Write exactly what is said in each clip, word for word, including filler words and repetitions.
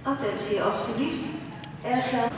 Attentie alsjeblieft. Er geldt.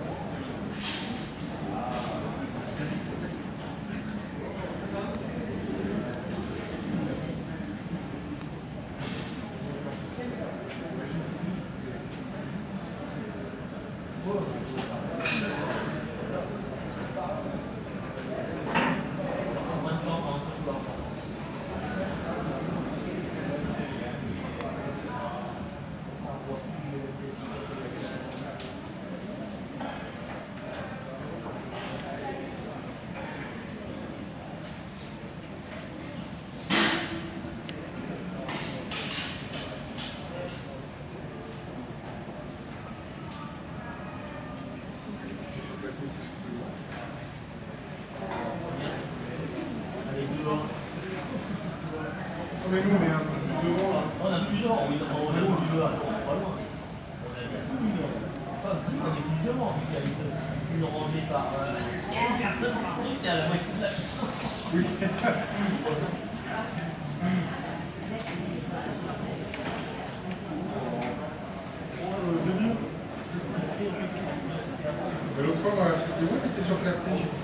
Mais nous, on est un peu devant là. On a plusieurs, on est plusieurs, pas loin. On a tout mis enfin, on est plus devant, il y a une, une rangée par euh, une personne par truc, et à la moitié de la vie. Oui. C'est bien. Mais l'autre fois, moi, c'était moi qui étais surclassé.